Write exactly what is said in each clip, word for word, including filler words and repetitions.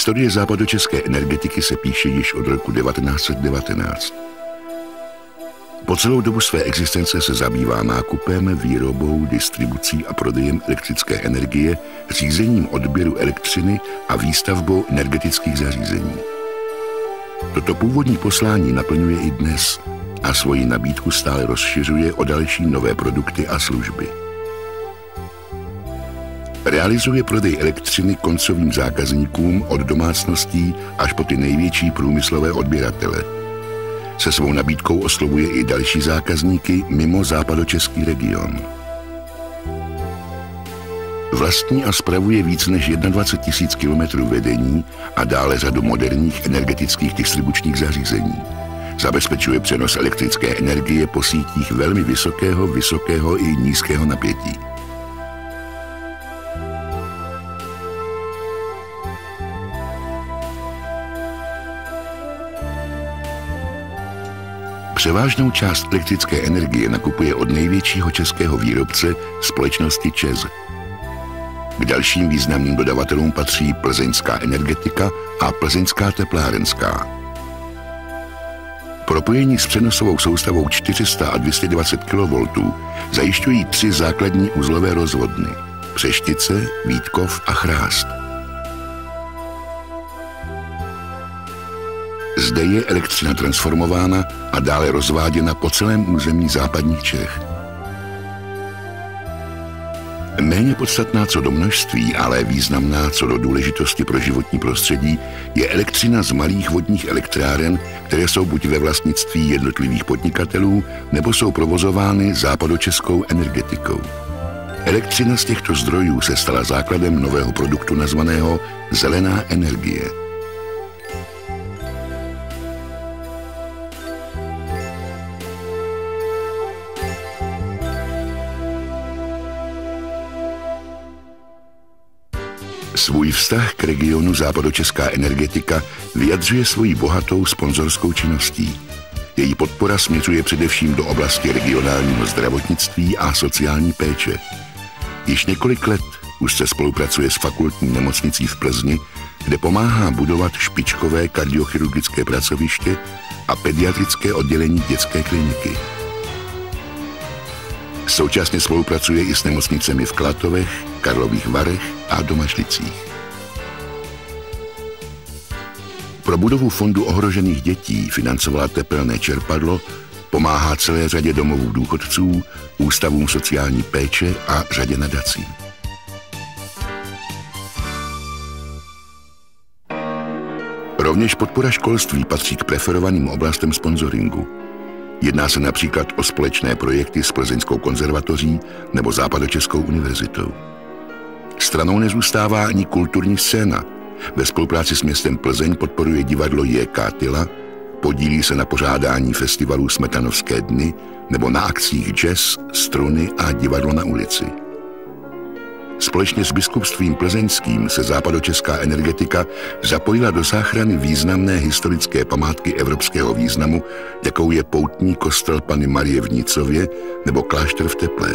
Historie západočeské energetiky se píše již od roku devatenáct set devatenáct. Po celou dobu své existence se zabývá nákupem, výrobou, distribucí a prodejem elektrické energie, řízením odběru elektřiny a výstavbou energetických zařízení. Toto původní poslání naplňuje i dnes a svoji nabídku stále rozšiřuje o další nové produkty a služby. Realizuje prodej elektřiny koncovým zákazníkům od domácností až po ty největší průmyslové odběratele. Se svou nabídkou oslovuje i další zákazníky mimo západočeský region. Vlastní a spravuje víc než dvacet jedna tisíc kilometrů vedení a dále řadu moderních energetických distribučních zařízení. Zabezpečuje přenos elektrické energie po sítích velmi vysokého, vysokého i nízkého napětí. Převážnou část elektrické energie nakupuje od největšího českého výrobce společnosti ČEZ. K dalším významným dodavatelům patří Plzeňská energetika a Plzeňská teplárenská. Propojení s přenosovou soustavou čtyři sta a dvě stě dvacet kilovoltů zajišťují tři základní uzlové rozvodny – Přeštice, Vítkov a Chrást. Zde je elektřina transformována a dále rozváděna po celém území západních Čech. Méně podstatná co do množství, ale významná co do důležitosti pro životní prostředí je elektřina z malých vodních elektráren, které jsou buď ve vlastnictví jednotlivých podnikatelů, nebo jsou provozovány západočeskou energetikou. Elektřina z těchto zdrojů se stala základem nového produktu nazvaného zelená energie. Svůj vztah k regionu západočeská energetika vyjadřuje svojí bohatou sponzorskou činností. Její podpora směřuje především do oblasti regionálního zdravotnictví a sociální péče. Již několik let už se spolupracuje s fakultní nemocnicí v Plzni, kde pomáhá budovat špičkové kardiochirurgické pracoviště a pediatrické oddělení dětské kliniky. Současně spolupracuje i s nemocnicemi v Klatovech, Karlových Varech a Domažlicích. Pro budovu fondu ohrožených dětí financovala tepelné čerpadlo, pomáhá celé řadě domovů důchodců, ústavům sociální péče a řadě nadací. Rovněž podpora školství patří k preferovaným oblastem sponzoringu. Jedná se například o společné projekty s Plzeňskou konzervatoří nebo Západočeskou univerzitou. Stranou nezůstává ani kulturní scéna. Ve spolupráci s městem Plzeň podporuje divadlo J K Tyla, podílí se na pořádání festivalů Smetanovské dny nebo na akcích jazz, struny a divadlo na ulici. Společně s biskupstvím plzeňským se západočeská energetika zapojila do záchrany významné historické památky evropského významu, jakou je poutní kostel Panny Marie v Nicově nebo klášter v Teplé.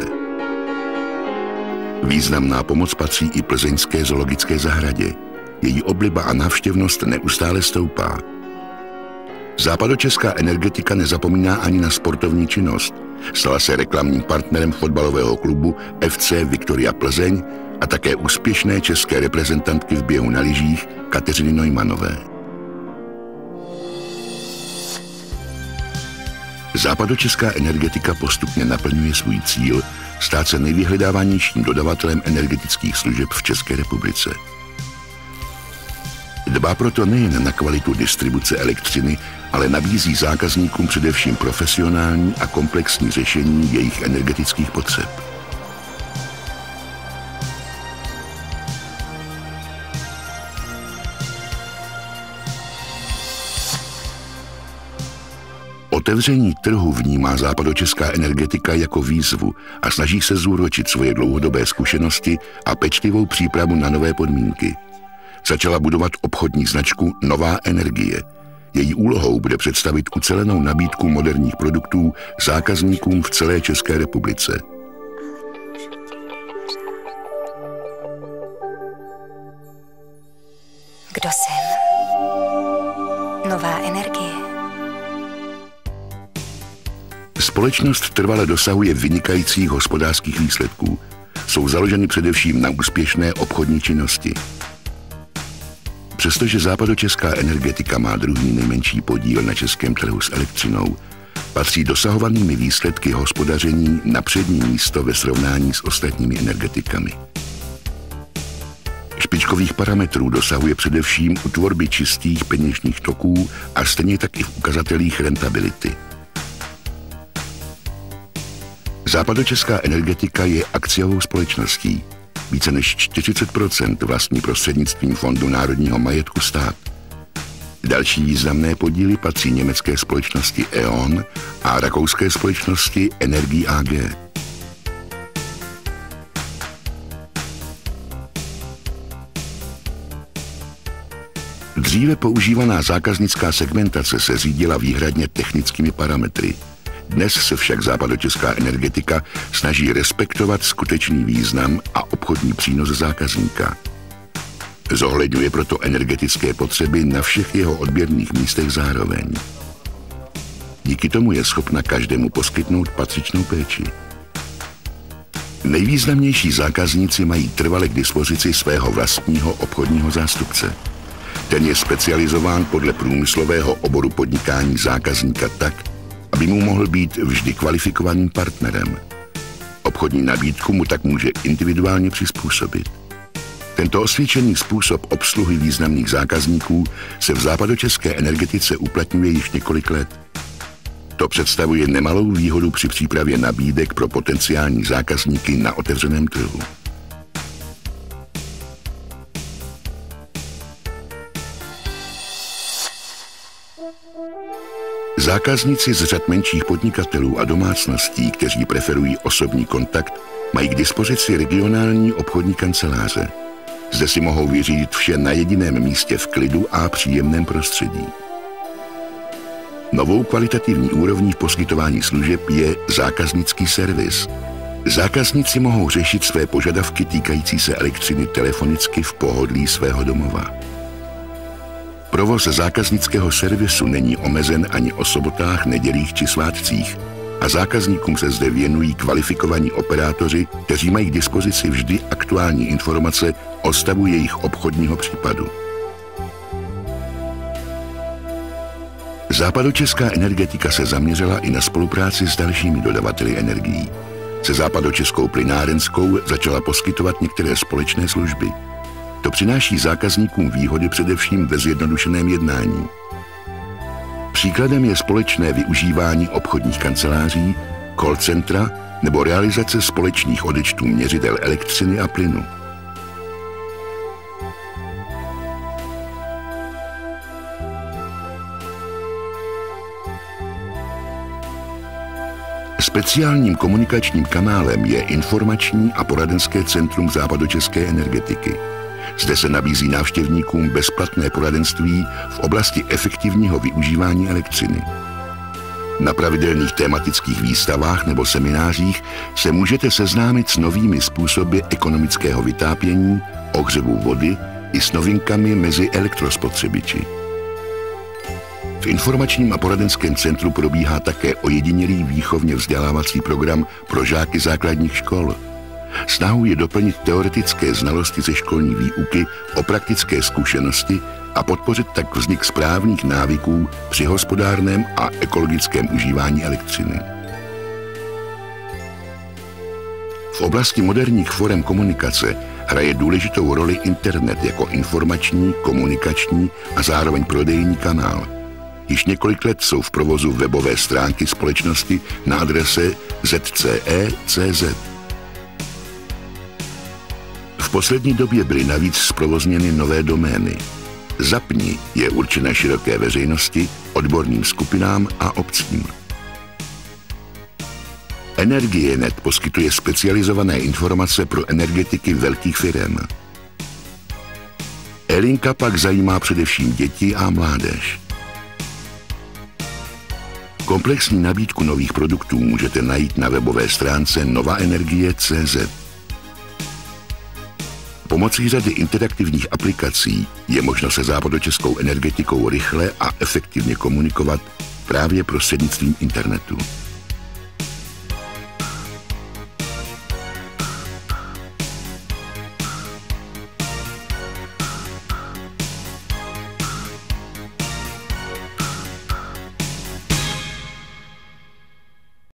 Významná pomoc patří i plzeňské zoologické zahradě. Její obliba a návštěvnost neustále stoupá. Západočeská energetika nezapomíná ani na sportovní činnost. Stala se reklamním partnerem fotbalového klubu F C Viktoria Plzeň a také úspěšné české reprezentantky v běhu na lyžích Kateřiny Neumanové. Západočeská energetika postupně naplňuje svůj cíl stát se nejvyhledávanějším dodavatelem energetických služeb v České republice. Dbá proto nejen na kvalitu distribuce elektřiny, ale nabízí zákazníkům především profesionální a komplexní řešení jejich energetických potřeb. Otevření trhu vnímá západočeská energetika jako výzvu a snaží se zúročit svoje dlouhodobé zkušenosti a pečlivou přípravu na nové podmínky. Začala budovat obchodní značku Nová energie. Její úlohou bude představit ucelenou nabídku moderních produktů zákazníkům v celé České republice. Kdo osm. Nová energie. Společnost trvale dosahuje vynikajících hospodářských výsledků. Jsou založeny především na úspěšné obchodní činnosti. Přestože západočeská energetika má druhý nejmenší podíl na českém trhu s elektřinou, patří dosahovanými výsledky hospodaření na přední místo ve srovnání s ostatními energetikami. Špičkových parametrů dosahuje především u tvorby čistých peněžních toků a stejně tak i v ukazatelích rentability. Západočeská energetika je akciovou společností. Více než čtyřicet procent vlastní prostřednictvím Fondu národního majetku stát. Další významné podíly patří německé společnosti E O N a rakouské společnosti Energie A G. Dříve používaná zákaznická segmentace se řídila výhradně technickými parametry. Dnes se však západočeská energetika snaží respektovat skutečný význam a obchodní přínos zákazníka. Zohledňuje proto energetické potřeby na všech jeho odběrných místech zároveň. Díky tomu je schopna každému poskytnout patřičnou péči. Nejvýznamnější zákazníci mají trvale k dispozici svého vlastního obchodního zástupce. Ten je specializován podle průmyslového oboru podnikání zákazníka tak, aby mu mohl být vždy kvalifikovaným partnerem. Obchodní nabídku mu tak může individuálně přizpůsobit. Tento osvědčený způsob obsluhy významných zákazníků se v západočeské energetice uplatňuje již několik let. To představuje nemalou výhodu při přípravě nabídek pro potenciální zákazníky na otevřeném trhu. Zákazníci z řad menších podnikatelů a domácností, kteří preferují osobní kontakt, mají k dispozici regionální obchodní kanceláře. Zde si mohou vyřídit vše na jediném místě v klidu a příjemném prostředí. Novou kvalitativní úrovní v poskytování služeb je zákaznický servis. Zákazníci mohou řešit své požadavky týkající se elektřiny telefonicky v pohodlí svého domova. Provoz zákaznického servisu není omezen ani o sobotách, nedělích či svátcích a zákazníkům se zde věnují kvalifikovaní operátoři, kteří mají k dispozici vždy aktuální informace o stavu jejich obchodního případu. Západočeská energetika se zaměřila i na spolupráci s dalšími dodavateli energií. Se západočeskou plynárenskou začala poskytovat některé společné služby. To přináší zákazníkům výhody především ve zjednodušeném jednání. Příkladem je společné využívání obchodních kanceláří, call centra nebo realizace společných odečtů měřidel elektřiny a plynu. Speciálním komunikačním kanálem je informační a poradenské centrum západočeské energetiky. Zde se nabízí návštěvníkům bezplatné poradenství v oblasti efektivního využívání elektřiny. Na pravidelných tematických výstavách nebo seminářích se můžete seznámit s novými způsoby ekonomického vytápění, ohřevu vody i s novinkami mezi elektrospotřebiči. V informačním a poradenském centru probíhá také ojedinělý výchovně vzdělávací program pro žáky základních škol. Snahou je doplnit teoretické znalosti ze školní výuky o praktické zkušenosti a podpořit tak vznik správných návyků při hospodárném a ekologickém užívání elektřiny. V oblasti moderních forem komunikace hraje důležitou roli internet jako informační, komunikační a zároveň prodejní kanál. Již několik let jsou v provozu webové stránky společnosti na adrese z c e tečka c z. V poslední době byly navíc zprovozněny nové domény. Zapni je určena široké veřejnosti, odborným skupinám a obcím. Energie.net poskytuje specializované informace pro energetiky velkých firem. E-linka pak zajímá především děti a mládež. Komplexní nabídku nových produktů můžete najít na webové stránce nova energie tečka c z. Pomocí řady interaktivních aplikací je možno se západočeskou energetikou rychle a efektivně komunikovat právě prostřednictvím internetu.